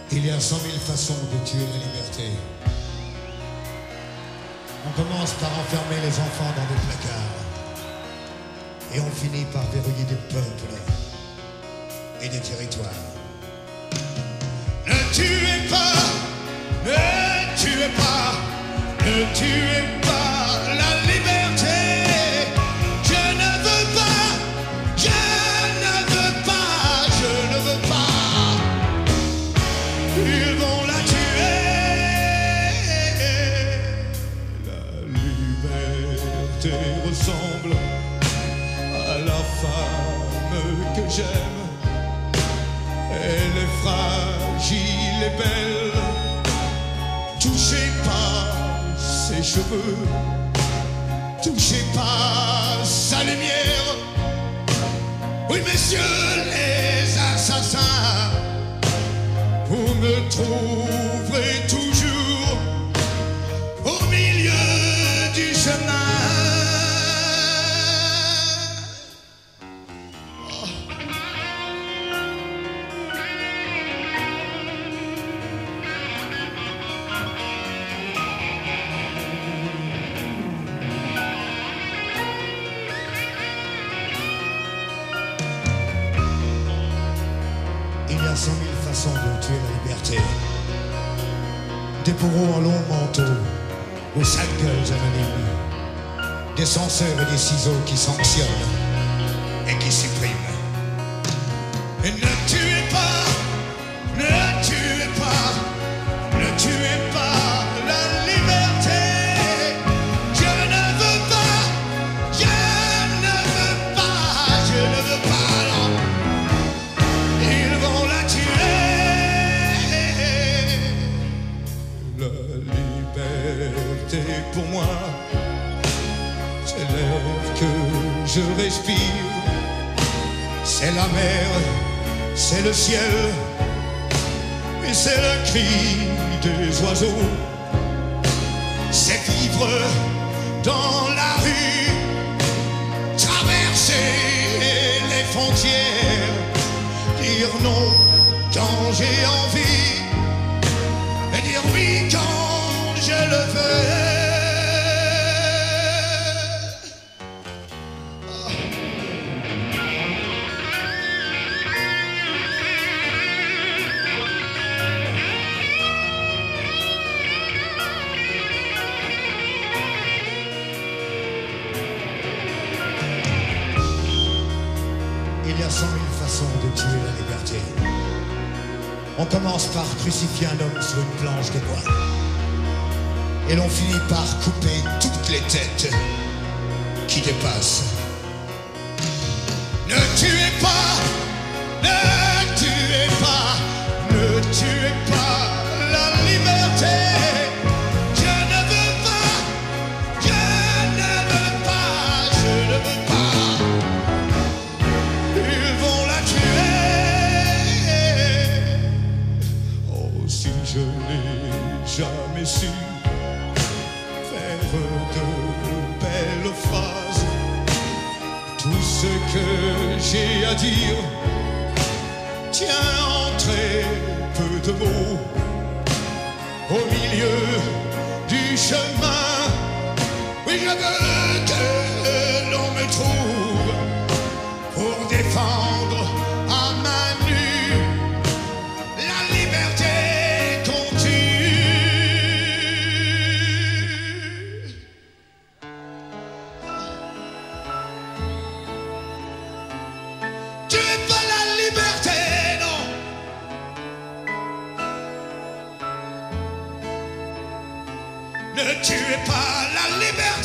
Il y a 100 000 façons de tuer la liberté. On commence par enfermer les enfants dans des placards. Et on finit par verrouiller des peuples et des territoires. Ne tuez pas, ne tuez pas, ne tuez pas la liberté. Je ne veux pas, je ne veux pas, je ne veux pas. Ils vont la tuer. La liberté ressemble à la femme que j'aime. Elle est fragile et belle. Touchez pas ses cheveux, touchez pas sa lumière. Oui, messieurs les assassins, vous me trouverez toujours au milieu du chemin. Il y a 100 000 façons de tuer la liberté. Des bourreaux en long manteau, aux sales gueules anonymes, des censeurs et des ciseaux qui sanctionnent et qui suppriment. Et ne tuez pas, ne tuez pas, ne tuez pas la liberté. Je ne veux pas, je ne veux pas, je ne veux pas, non. Ils vont la tuer. La liberté pour moi, c'est l'air que je respire, c'est la mer, c'est le ciel, et c'est le cri des oiseaux. C'est vivre dans la rue, traverser les frontières, dire non quand j'ai envie et dire oui quand je le veux. Il y a 100 000 façons de tuer la liberté. On commence par crucifier un homme sur une planche de bois. Et l'on finit par couper toutes les têtes qui dépassent. Ne tuez pas, ne tuez pas, ne tuez pas la liberté. Je ne veux pas, je ne veux pas, je ne veux pas. Ils vont la tuer. Oh, si je n'ai jamais su faire de belles phrases, tout ce que j'ai à dire tient en très peu de mots. Au milieu du chemin, oui, je veux que l'on me trouve pour défendre à main nue la liberté qu'on tue. Tuez pas la liberté, non. Ne tuez pas la liberté.